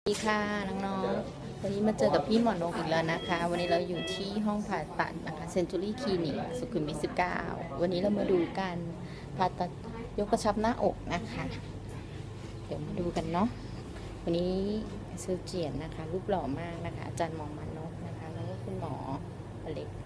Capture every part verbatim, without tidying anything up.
สวัสดีค่ะน้องๆวันนี้มาเจอกับพี่หมอนกอีกแล้วนะคะวันนี้เราอยู่ที่ห้องผ่าตัดนะคะเซนจูรี่คลินิกสุขุมวิทสิบเก้าวันนี้เรามาดูการผ่าตัดยกกระชับหน้าอกนะคะเดี๋ยวมาดูกันเนาะวันนี้เซอร์เจียนนะคะรูปหล่อมากนะคะอาจารย์หมอมานกนะคะแล้วก็คุณหมออเล็ก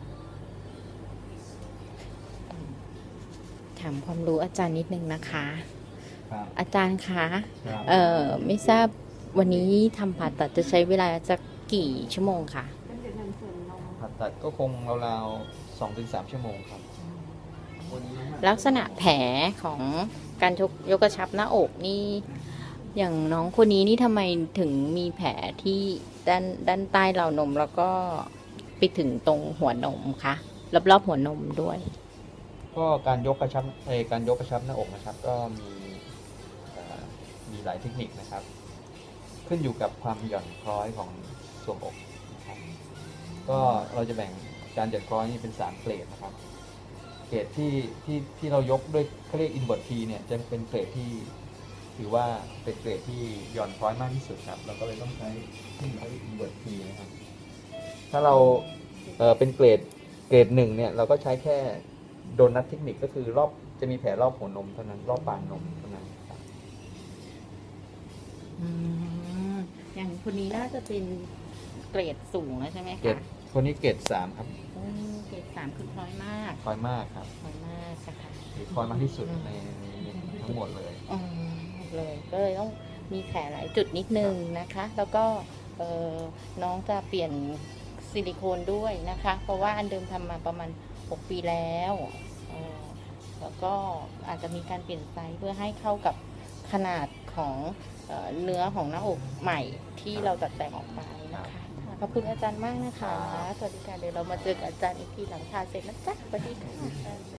ถามความรู้อาจารย์นิดนึงนะคะอาจารย์คะเอ่อไม่ทราบวันนี้ทำผ่าตัดจะใช้เวลาจะกี่ชั่วโมงคะผ่าตัดก็คงราวๆสองถึงสามชั่วโมงครับลักษณะแผลของการยกยกกระชับหน้าอกนี่อย่างน้องคนนี้นี่ทำไมถึงมีแผลที่ด้านด้านใต้ราวนมแล้วก็ไปถึงตรงหัวนมคะรอบๆหัวนมด้วยก็การยกกระชับเอการยกกระชับหน้าอกนะครับก็มีมีหลายเทคนิคนะครับขึ้นอยู่กับความหย่อนคล้อยของทรวงอกนะครับก็เราจะแบ่งการหย่อนคล้อยนี่เป็นสามเกรดนะครับเกรดที่ที่ที่เรายกด้วยเขาเรียกอินเวอร์ทีเนี่ยจะเป็นเกรดที่ถือว่าเป็นเกรดที่หย่อนคล้อยมากที่สุดครับเราก็เลยต้องใช้ที่เขาเรียกอินเวอร์ทีนะครับถ้าเราเออเป็นเกรดเกรดหนึ่งเนี่ยเราก็ใช้แค่โดนัทเทคนิคก็คือรอบจะมีแผลรอบหัวนมเท่านั้นรอบปลายนมเท่านั้นครับอย่างคนนี้น่าจะเป็นเกรดสูงแล้วใช่ไหมคะเกรดคนนี้เกรดสามครับเกรดสามคือคล้อยมากคล้อยมากครับคล้อยมากค่ะคล้อยมากที่สุดในทั้งหมดเลยอืมเลยก็เลยต้องมีแผลหลายจุดนิดนึงนะคะแล้วก็น้องจะเปลี่ยนซิลิโคนด้วยนะคะเพราะว่าอันเดิมทำมาประมาณหกปีแล้วแล้วก็อาจจะมีการเปลี่ยนไซส์เพื่อให้เข้ากับขนาดของเนื้อของหน้าอกใหม่ที่เราตัดแต่งออกไปนะคะขอบคุณอาจารย์มากนะคะสวัสดีค่ะเดี๋ยวเรามาเจอกับอาจารย์อีกทีหลังทาเสร็จนะจ๊ะสวัสดีค่ะ